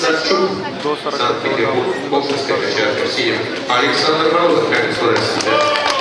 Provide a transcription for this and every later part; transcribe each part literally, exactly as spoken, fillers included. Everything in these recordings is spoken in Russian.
Савчук, Санкт-Петербург, Общинская площадка России. Александр Морозов, как господа себя.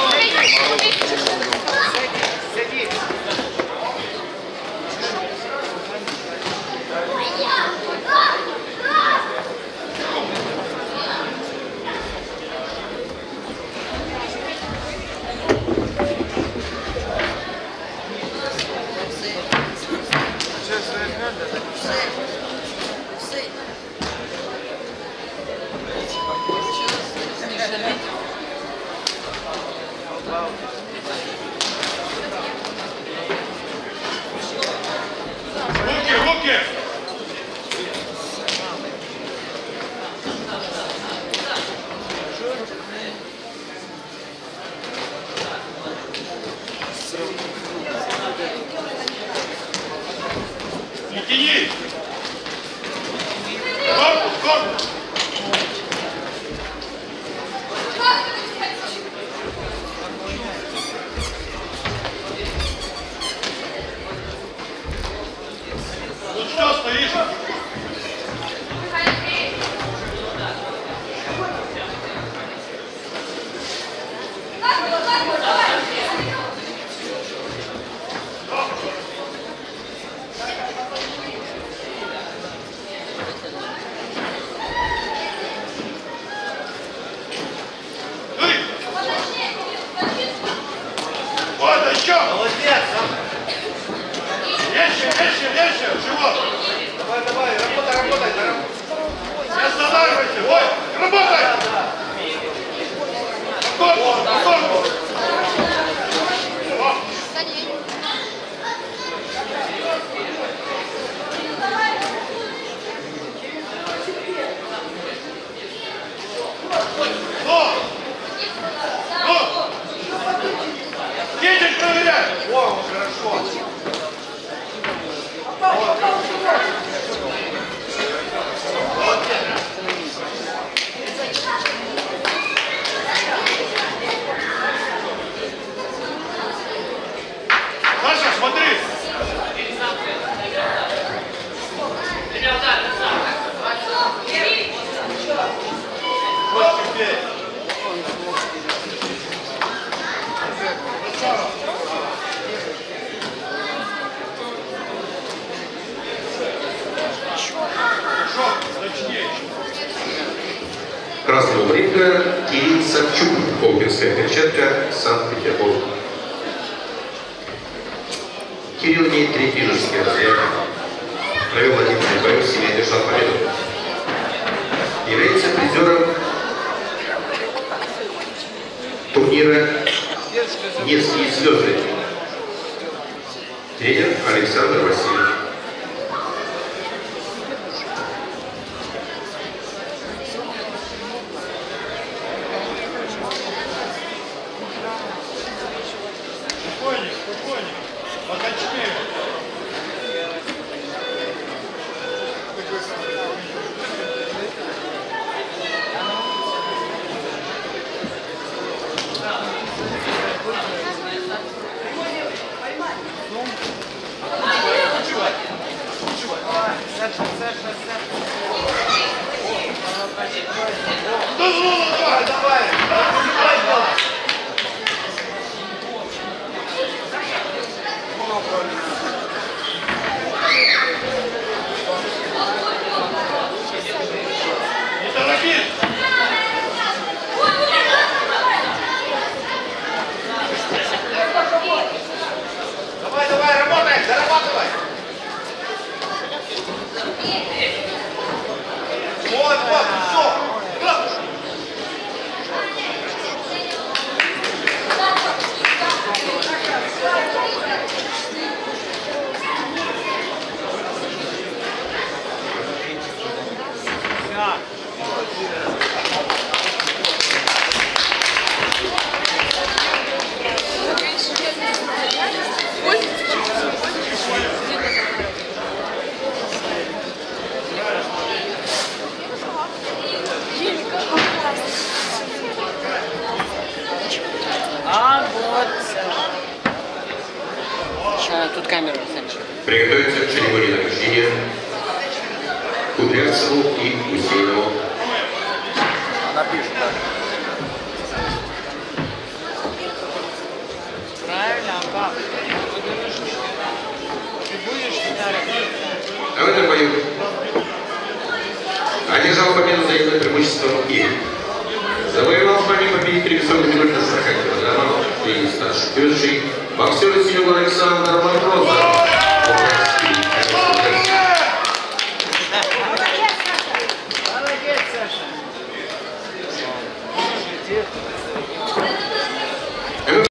Красного ринга Кирилл Савчук, Колпинская перчатка, Санкт-Петербург. Кирилл имеет третий юношеский разряд. Провел один бой в семье, держал победу. Является призером турнира «Невские звезды». Тренер Александр Васильевич. Тут камера. Приготовиться к церемонии награждения. Кудрявцеву и Гусейнову. Напишет, да. Правильно, пап. Ты будешь А в этом бою одержал победу за игрой преимуществом и завоевал помимо победителей весовых категорий на сорока килограммов и старше. Боксер из Александр Матросов.